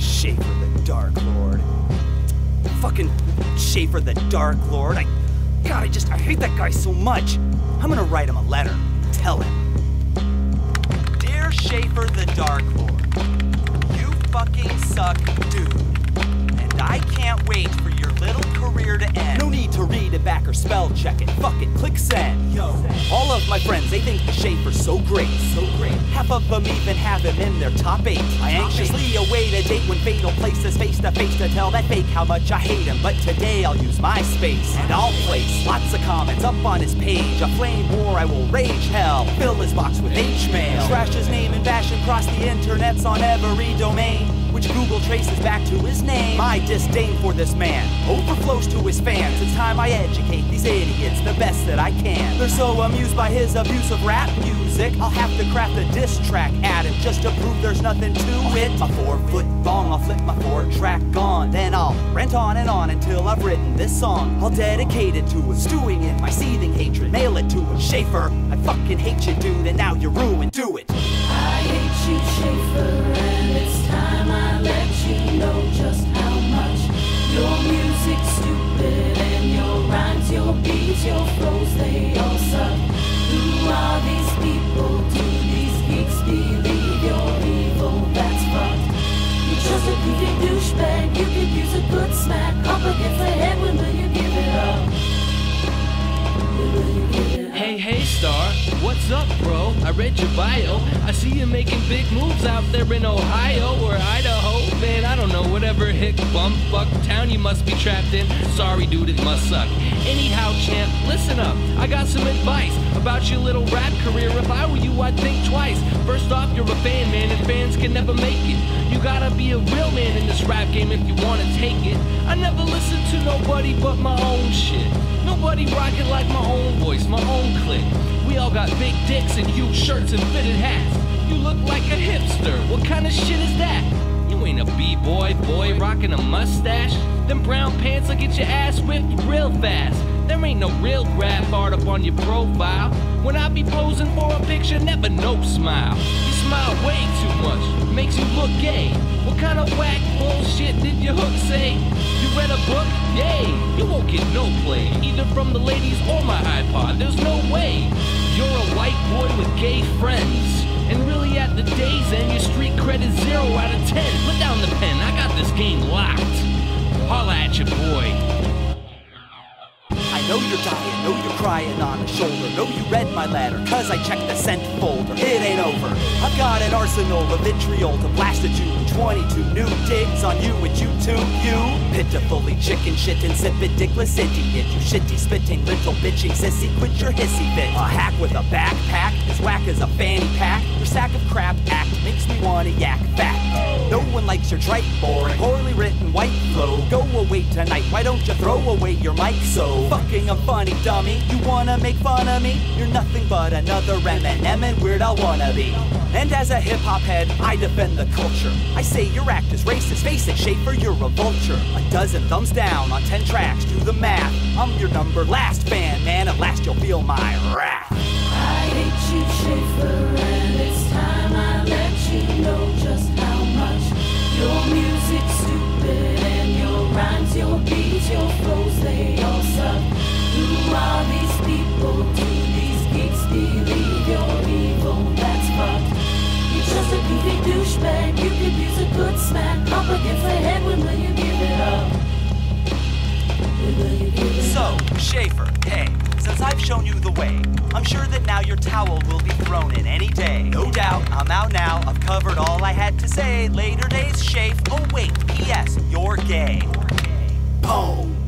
Schaefer the Dark Lord. Fucking Schaefer the Dark Lord. God, I hate that guy so much. I'm gonna write him a letter. Tell him. Dear Schaefer the Dark Lord, you fucking suck, dude. And I can't wait for your little career to end. No need to read it back or spell check it. Fuck it, click send. Yo, all of my friends, they think the Schaefer's so great, so great. Half of them even have him in their top 8. I anxiously await a date when fate will place us face to face to tell that fake how much I hate him. But today I'll use MySpace and I'll place lots of comments up on his page. A flame war, I will rage hell. Fill his box with H-mail. Trash his name and bash him across the internets on every domain, which Google traces back to his name. My disdain for this man overflows to his fans. It's time I educate these idiots the best that I can. They're so amused by his abuse of rap music, I'll have to craft a diss track at him just to prove there's nothing to it. My 4-foot bong, I'll flip my 4-track on. Then I'll rant on and on until I've written this song. I'll dedicate it to him, stewing in my seething hatred. Mail it to him. Schaefer, I fucking hate you, dude, and now you're ruined. Do it. I hate you, Schaefer, and it's time I let you know just how much your music's stupid and your rhymes, your beats, your flows, they all suck. Who are these people? Do these geeks believe you're evil? That's fucked. You're just a goofy douchebag. You could use a good smack up against the head. When will you give it up? When will you give it up? Hey Star, what's up bro? I read your bio. I see you making big moves out there in Ohio or Idaho. Man, I don't know, whatever hick bum fuck town you must be trapped in. Sorry dude, it must suck. Anyhow champ, listen up, I got some advice about your little rap career. If I were you, I'd think twice. First off, you're a fan man and fans can never make it. You gotta be a real man in this rap game if you wanna take it. I never listen to nobody but my own shit. Nobody rockin' like my own voice, my own clique. We all got big dicks and huge shirts and fitted hats. You look like a hipster, what kind of shit is that? You ain't a b-boy, boy, rockin' a mustache. Them brown pants will get your ass whipped real fast. There ain't no real graph art up on your profile. When I be posing for a picture, never no smile. You smile way too much, makes you look gay. What kind of whack bullshit did your hook say? You read a book? Yay! You won't get no play, either from the ladies or my iPod. There's no way. You're a white boy with gay friends, and really at the day's end, your street cred is 0 out of 10. Put down the pen, I got this game locked. Holla at your boy. I know you're dying, know you're crying on the shoulder. Know you read my letter, cause I checked the sent folder. It ain't over, I've got an arsenal of vitriol to blast at you. 22 new digs on you and you too, you pitifully chicken shit, insipid, dickless idiot. You shitty, spitting, little bitching sissy, quit your hissy fit. A hack with a backpack, as whack as a fanny pack. Your sack of crap act makes me wanna yak back. No one likes your trite, boring, poorly written white flow. Go away tonight, why don't you throw away your mic so fucking a funny dummy? You wanna make fun of me? You're nothing but another Eminem and Weird Al wannabe. And as a hip-hop head, I defend the culture. I say your act is racist, face it, Schaefer, you're a vulture. A dozen thumbs down on 10 tracks, do the math. I'm your number last fan, man, at last you'll feel my wrath. I hate you, Schaefer, and it's time I let you know just how much your music's stupid and your rhymes, your beats, your flows, they all suck. Who are these people? Do these geeks believe you're evil? That's fucked. You're just a goofy douchebag. You could use a good smack up against the head. When will you give it up? When will you give it up? So, Schaefer, hey, since I've shown you the way, I'm sure that now your towel will be thrown in any day. No doubt, I'm out now, I've covered all I had to say. Later days, Schaefer. Oh wait, P.S., you're gay. Boom.